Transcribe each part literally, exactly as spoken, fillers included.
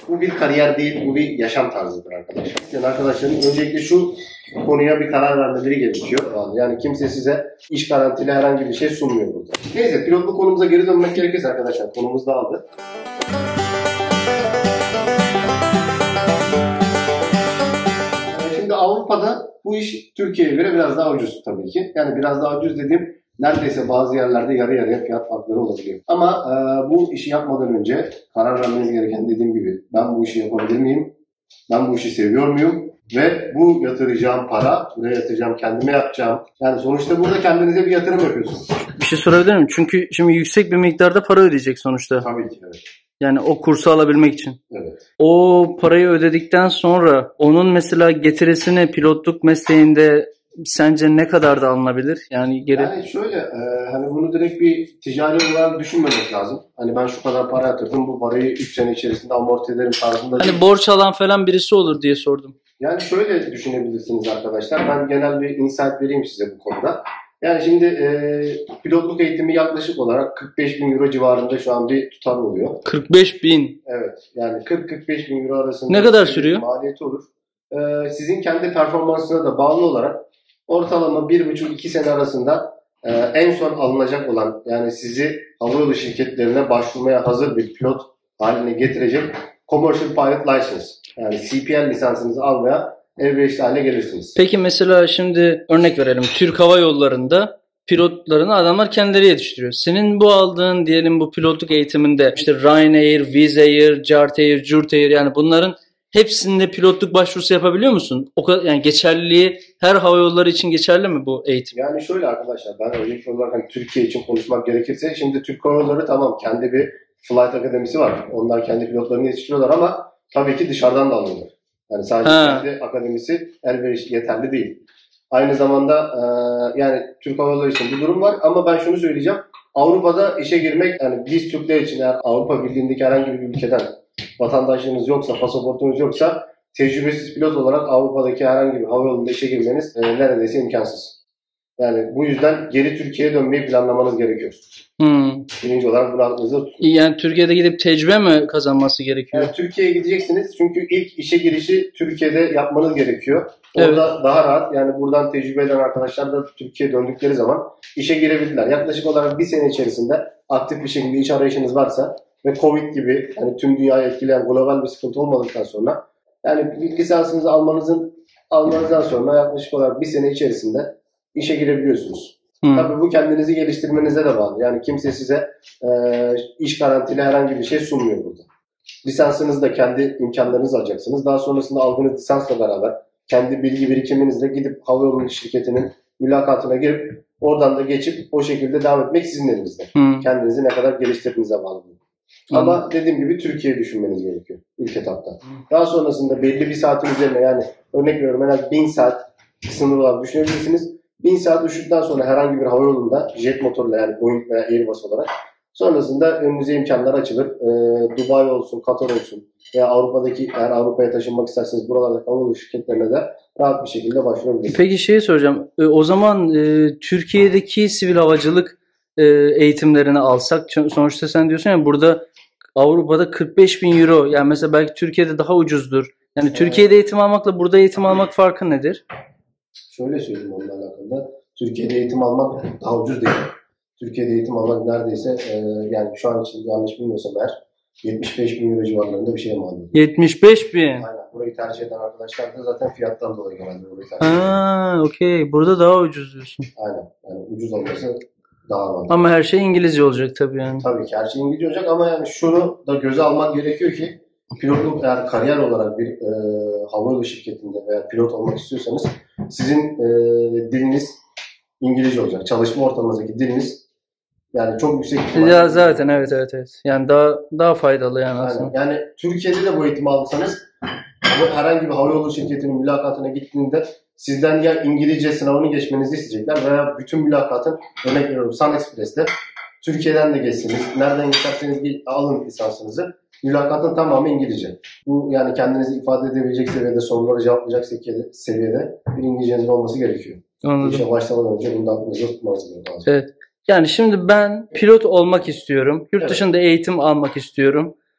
Bu bir kariyer değil, bu bir yaşam tarzıdır arkadaşlar. Yani arkadaşların öncelikle şu konuya bir karar vermeleri gerekiyor. Yani kimse size iş garantili herhangi bir şey sunmuyor burada. Neyse, pilotluk konumuza geri dönmek gerekirse arkadaşlar, konumuz dağıldı. Şimdi Avrupa'da bu iş Türkiye'ye göre biraz daha ucuz tabii ki. Yani biraz daha ucuz dediğim, neredeyse bazı yerlerde yarı yarıya fiyat farkları olabiliyor. Ama e, bu işi yapmadan önce karar vermeniz gereken, dediğim gibi, ben bu işi yapabilir miyim? Ben bu işi seviyor muyum? Ve bu yatıracağım para, buraya yatıracağım, kendime yapacağım. Yani sonuçta burada kendinize bir yatırım yapıyorsunuz. Bir şey sorabilir miyim? Çünkü şimdi yüksek bir miktarda para ödeyecek sonuçta. Tabii ki, evet. Yani o kursu alabilmek için. Evet. O parayı ödedikten sonra onun mesela getirisini pilotluk mesleğinde sence ne kadar da alınabilir? Yani geri... Yani şöyle, e, hani bunu direkt bir ticari olarak düşünmemek lazım. Hani ben şu kadar para yatırdım, bu parayı üç sene içerisinde amorti ederim tarzında. Hani değil. Borç alan falan birisi olur diye sordum. Yani şöyle düşünebilirsiniz arkadaşlar. Ben genel bir insight vereyim size bu konuda. Yani şimdi e, pilotluk eğitimi yaklaşık olarak kırk beş bin euro civarında şu an bir tutar oluyor. kırk beş bin? Evet. Yani kırk kırk beş bin euro arasında. Ne kadar sürüyor? Maliyeti olur. E, sizin kendi performansına da bağlı olarak ortalama bir buçuk iki sene arasında e, en son alınacak olan, yani sizi havayolu şirketlerine başvurmaya hazır bir pilot haline getirecek Commercial Pilot License, yani C P L lisansınızı almaya elverişli hale gelirsiniz. Peki mesela şimdi örnek verelim. Türk Hava Yolları'nda pilotlarını adamlar kendileri yetiştiriyor. Senin bu aldığın diyelim bu pilotluk eğitiminde işte Ryanair, Wizz Air, Jart Air, Jurt Air, yani bunların hepsinde pilotluk başvurusu yapabiliyor musun? O kadar, yani geçerliliği her hava yolları için geçerli mi bu eğitim? Yani şöyle arkadaşlar, ben örnek olarak hani Türkiye için konuşmak gerekirse, şimdi Türk Hava Yolları tamam kendi bir flight akademisi var. Onlar kendi pilotlarını yetiştiriyorlar ama tabii ki dışarıdan da alıyorlar. Yani sadece ha. kendi akademisi elverişli, yeterli değil. Aynı zamanda e, yani Türk Hava Yolları için bir durum var ama ben şunu söyleyeceğim. Avrupa'da işe girmek, yani biz Türkler için, eğer Avrupa Birliği'ndeki herhangi bir ülkeden vatandaşlığınız yoksa, pasaportunuz yoksa, tecrübesiz pilot olarak Avrupa'daki herhangi bir hava yolunda işe girmeniz e, neredeyse imkansız. Yani bu yüzden geri Türkiye'ye dönmeyi planlamanız gerekiyor. Hmm. Birinci olarak bunu aklınızda tutun. Yani Türkiye'de gidip tecrübe mi kazanması gerekiyor? Yani Türkiye'ye gideceksiniz çünkü ilk işe girişi Türkiye'de yapmanız gerekiyor. Orada evet. daha rahat, yani buradan tecrübe eden arkadaşlar da Türkiye'ye döndükleri zaman işe girebildiler. Yaklaşık olarak bir sene içerisinde aktif bir şekilde iş arayışınız varsa ve Covid gibi yani tüm dünyayı etkileyen global bir sıkıntı olmadıktan sonra, yani lisansınızı almanızın almanızdan sonra yaklaşık olarak bir sene içerisinde işe girebiliyorsunuz. Hmm. Tabii bu kendinizi geliştirmenize de bağlı. Yani kimse size e, iş garantili herhangi bir şey sunmuyor burada. Lisansınızı da kendi imkanlarınızla alacaksınız. Daha sonrasında aldığınız lisansla beraber kendi bilgi birikiminizle gidip havayolu şirketinin mülakatına girip oradan da geçip o şekilde devam etmek sizin elinizde. Hmm. Kendinizi ne kadar geliştirdiğinize bağlı. Hmm. Ama dediğim gibi Türkiye'yi düşünmeniz gerekiyor ilk etapta. Hmm. Daha sonrasında belli bir saatin üzerine, yani örnek veriyorum en az bin saat sınır olarak düşünebilirsiniz. bin saat uçtuktan sonra herhangi bir havayolunda jet motorla, yani Boeing veya Airbus olarak, sonrasında önünüze imkanlar açılır. Ee, Dubai olsun, Katar olsun veya Avrupa'daki, eğer Avrupa'ya taşınmak isterseniz buralardaki havayolu şirketlerine de rahat bir şekilde başvurabilirsiniz. Peki şey soracağım. E, o zaman e, Türkiye'deki sivil havacılık e, eğitimlerini alsak, sonuçta sen diyorsun ya burada Avrupa'da kırk beş bin euro, yani mesela belki Türkiye'de daha ucuzdur. Yani evet. Türkiye'de eğitim almakla burada eğitim almak farkı nedir? Şöyle söyleyeyim onunla alakalı. Türkiye'de eğitim almak daha ucuz değil. Türkiye'de eğitim almak neredeyse e, yani şu an için yanlış bilmiyorsam eğer yetmiş beş bin euro civarlarında bir şeye mal oluyor. yetmiş beş bin? Aynen. Burayı tercih eden arkadaşlar da zaten fiyattan dolayı genelde burayı tercih ediyor. Haa, okey. Burada daha ucuz diyorsun. Aynen. Yani ucuz olması daha avantajlı. Ama her şey İngilizce olacak tabii yani. Tabii ki her şey İngilizce olacak ama yani şunu da göze almak gerekiyor ki pilotluk, eğer kariyer olarak bir e, havayolu şirketinde veya pilot olmak istiyorsanız sizin e, diliniz İngilizce olacak. Çalışma ortamınızdaki diliniz yani çok yüksek. Ya zaten evet evet evet. Yani daha daha faydalı yani aslında. Yani, yani Türkiye'de de bu eğitimi alırsanız herhangi bir havayolu şirketinin mülakatına gittiğinde sizden ya İngilizce sınavını geçmenizi isteyecekler veya bütün mülakatın, örnek veriyorum Sun Express'te Türkiye'den de geçseniz, nereden isterseniz bir alın lisansınızı. Mülakatın tamamı İngilizce. Bu yani kendinizi ifade edebilecek seviyede, soruları cevaplayacak seviyede bir İngilizcenizin olması gerekiyor. Anladım. İşe başlamadan önce bunu da aklınızda tutmanız gerekiyor. Evet. Yani şimdi ben pilot olmak istiyorum. Yurt evet. dışında eğitim almak istiyorum.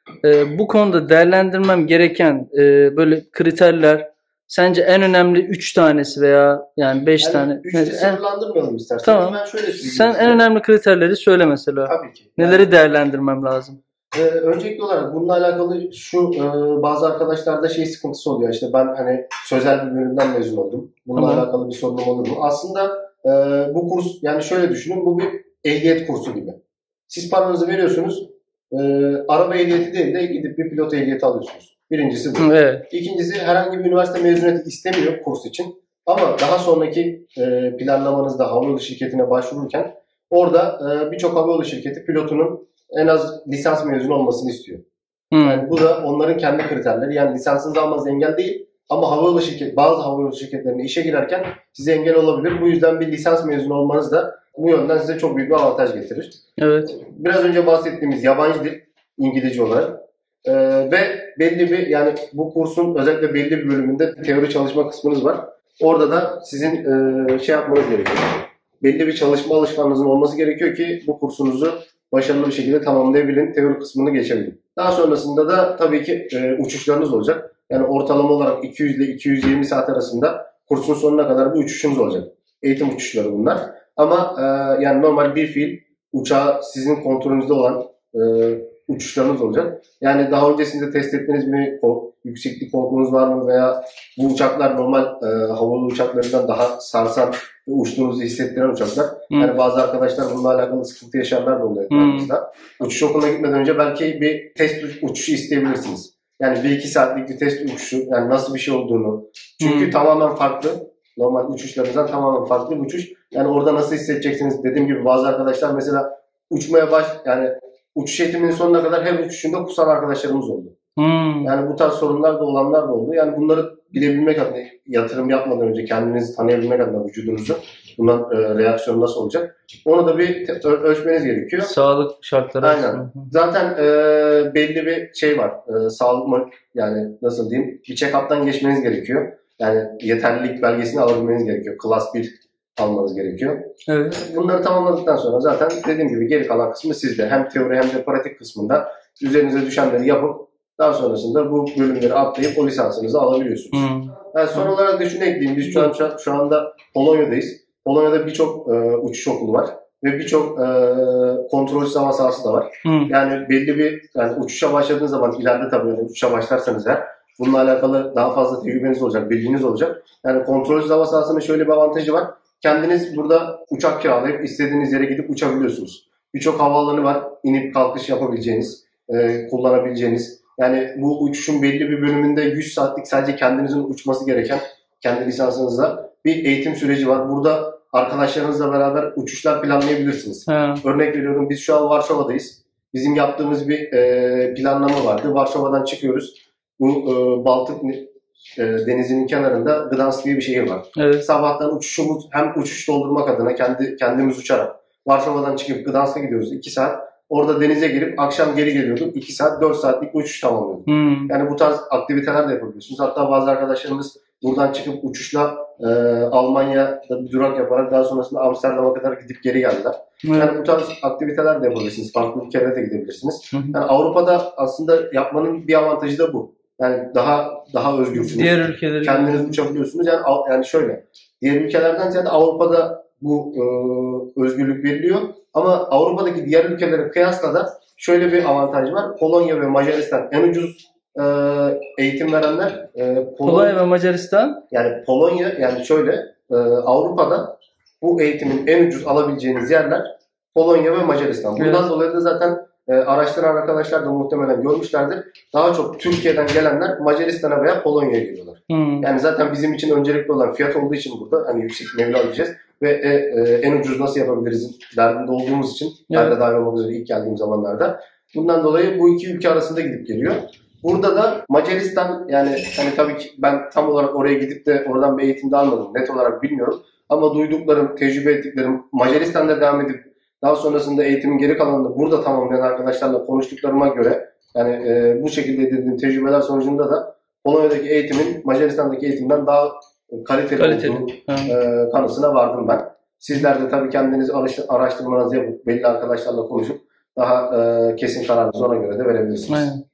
e, bu konuda değerlendirmem gereken e, böyle kriterler sence en önemli üç tanesi veya yani beş Yani tane. üçte sınırlandırmayalım istersen. Tamam. Ben şöyle Sen size. en önemli kriterleri söyle mesela. Tabii ki. Neleri yani, değerlendirmem lazım? E, öncelikli olarak bununla alakalı şu e, bazı arkadaşlarda şey sıkıntısı oluyor. İşte ben hani sözel bir bölümden mezun oldum. Bununla Tamam. alakalı bir sorunum olur mu? Aslında e, bu kurs yani şöyle düşünün, bu bir ehliyet kursu gibi. Siz paranızı veriyorsunuz. E, araba ehliyeti değil de gidip bir pilot ehliyeti alıyorsunuz. Birincisi bu. Evet. İkincisi herhangi bir üniversite mezuniyeti istemiyor kurs için. Ama daha sonraki e, planlamanızda havayolu şirketine başvururken orada e, birçok havayolu şirketi pilotunun en az lisans mezunu olmasını istiyor. Hmm. Yani bu da onların kendi kriterleri. Yani lisansınızı almanız engel değil. Ama havayolu şirket, bazı havayolu şirketlerine işe girerken size engel olabilir. Bu yüzden bir lisans mezunu olmanız da bu yönden size çok büyük bir avantaj getirir. Evet. Biraz önce bahsettiğimiz yabancı dil, İngilizce olarak ee, ve belli bir yani bu kursun özellikle belli bir bölümünde teori çalışma kısmınız var. Orada da sizin e, şey yapmanız gerekiyor. Belli bir çalışma alışkanlığınızın olması gerekiyor ki bu kursunuzu başarılı bir şekilde tamamlayabilin, teori kısmını geçebilin. Daha sonrasında da tabii ki e, uçuşlarınız olacak. Yani ortalama olarak iki yüz ile iki yüz yirmi saat arasında kursun sonuna kadar bir uçuşunuz olacak. Eğitim uçuşları bunlar. Ama e, yani normal bir fiil uçağı sizin kontrolünüzde olan e, uçuşlarınız olacak. Yani daha öncesinde test ettiniz mi? Kork, yükseklik korkunuz var mı? Veya bu uçaklar normal e, havalı uçaklarından daha sarsan ve uçtuğunuzu hissettiren uçaklar. Hmm. Yani bazı arkadaşlar bununla alakalı sıkıntı yaşarlar da oluyor etrafımızda. Hmm. Uçuş okuluna gitmeden önce belki bir test uçuşu isteyebilirsiniz. Yani bir iki saatlik bir test uçuşu, yani nasıl bir şey olduğunu. Çünkü hmm. tamamen farklı. Normal uçuşlarınızdan tamamen farklı bir uçuş. Yani orada nasıl hissedeceksiniz? Dediğim gibi bazı arkadaşlar mesela uçmaya baş, yani uçuş eğitiminin sonuna kadar her uçuşunda kusan arkadaşlarımız oldu. Hmm. Yani bu tarz sorunlar da olanlar da oldu. Yani bunları bilebilmek adına, yatırım yapmadan önce kendinizi tanıyabilmek adına vücudunuzu, bundan e, reaksiyon nasıl olacak? Onu da bir te- ölçmeniz gerekiyor. Sağlık şartları. Aynen. Zaten e, belli bir şey var. E, sağlık mı, yani nasıl diyeyim, bir check-up'tan geçmeniz gerekiyor. Yani yeterlilik belgesini alabilmeniz gerekiyor. Klas bir almanız gerekiyor. Evet. Bunları tamamladıktan sonra zaten dediğim gibi geri kalan kısmı sizde. Hem teori hem de pratik kısmında üzerinize düşenleri yapıp daha sonrasında bu bölümleri atlayıp o lisansınızı alabiliyorsunuz. Hmm. Yani son hmm. olarak da şunu ekleyeyim. Biz şu an şu anda Polonya'dayız. Polonya'da birçok e, uçuş okulu var ve birçok e, kontrolsüz hava sahası da var. Hmm. Yani belli bir yani uçuşa başladığınız zaman ileride tabii yani uçuşa başlarsanız eğer bununla alakalı daha fazla tecrübeniz olacak, bilginiz olacak. Yani kontrolsüz hava sahasının şöyle bir avantajı var. Kendiniz burada uçak kiralayıp istediğiniz yere gidip uçabiliyorsunuz. Birçok havaalanı var. İnip kalkış yapabileceğiniz, e, kullanabileceğiniz. Yani bu uçuşun belli bir bölümünde yüz saatlik sadece kendinizin uçması gereken kendi lisansınızla bir eğitim süreci var. Burada arkadaşlarınızla beraber uçuşlar planlayabilirsiniz. Ha. Örnek veriyorum, biz şu an Varşova'dayız. Bizim yaptığımız bir e, planlama vardı. Varşova'dan çıkıyoruz. Bu e, Baltık e, denizinin kenarında Gdansk diye bir şehir var. Evet. Sabahtan uçuşumuz hem uçuş doldurmak adına kendi kendimiz uçarak Varşova'dan çıkıp Gdansk'a gidiyoruz iki saat. Orada denize girip akşam geri geliyorduk. iki saat dört saatlik bir uçuş tamamlıyorduk. Hmm. Yani bu tarz aktiviteler de yapabiliyorsunuz. Hatta bazı arkadaşlarımız buradan çıkıp uçuşla e, Almanya'da bir durak yaparak daha sonrasında Amsterdam'a kadar gidip geri geldiler. Hmm. Yani bu tarz aktiviteler de yapabilirsiniz. Farklı ülkelere de gidebilirsiniz. Hmm. Yani Avrupa'da aslında yapmanın bir avantajı da bu. Yani daha daha özgürsünüz. Diğer ülkeleri kendiniz uçabiliyorsunuz. Yani yani şöyle. Diğer ülkelerden ziyade Avrupa'da bu e, özgürlük veriliyor. Ama Avrupa'daki diğer ülkelere kıyasla da şöyle bir avantaj var. Polonya ve Macaristan en ucuz e, eğitim verenler. E, Polonya, Polonya ve Macaristan? Yani Polonya, yani şöyle e, Avrupa'da bu eğitimin en ucuz alabileceğiniz yerler Polonya ve Macaristan. Bundan evet. dolayı da zaten e, araştıran arkadaşlar da muhtemelen görmüşlerdir. Daha çok Türkiye'den gelenler Macaristan'a veya Polonya'ya geliyorlar. Hmm. Yani zaten bizim için öncelikli olan fiyat olduğu için burada hani yüksek mevla alacağız. Ve e, e, en ucuz nasıl yapabiliriz derdinde olduğumuz için, evet. ben de dahil olmak üzere ilk geldiğim zamanlarda. Bundan dolayı bu iki ülke arasında gidip geliyor. Burada da Macaristan, yani hani tabii ki ben tam olarak oraya gidip de oradan bir eğitim de almadım. Net olarak bilmiyorum. Ama duyduklarım, tecrübe ettiklerim, Macaristan'da devam edip daha sonrasında eğitimin geri kalanını burada tamamlayan arkadaşlarla konuştuklarıma göre, yani e, bu şekilde edindiğim tecrübeler sonucunda da Polonya'daki eğitimin Macaristan'daki eğitimden daha kaliteli, kaliteli. olduğu e, kanısına vardım ben. Sizler de tabii kendiniz araştırmanızı yapıp belli arkadaşlarla konuşup daha e, kesin kararınızı ona göre de verebilirsiniz. Aynen.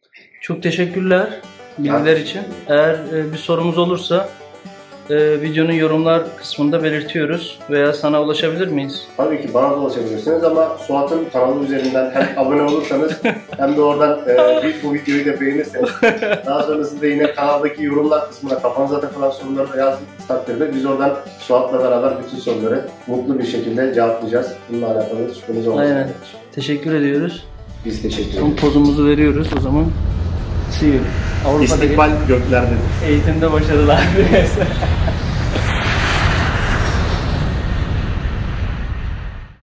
Çok teşekkürler bilgiler için. Eğer e, bir sorumuz olursa e, videonun yorumlar kısmında belirtiyoruz veya sana ulaşabilir miyiz? Tabii ki bana da ulaşabilirsiniz ama Suat'ın kanalı üzerinden hem abone olursanız hem de oradan e, bir bu videoyu da beğenirseniz daha sonrasında yine kanaldaki yorumlar kısmına kafanıza takılan soruları da yazdığınız takdirde biz oradan Suat'la beraber bütün soruları mutlu bir şekilde cevaplayacağız. Bununla alakalı şüpheniz olmasın. Aynen. Teşekkür ediyoruz. Biz teşekkür ederiz. Son pozumuzu veriyoruz o zaman. See you. İstikbal göklerdedir. Eğitimde başarılar.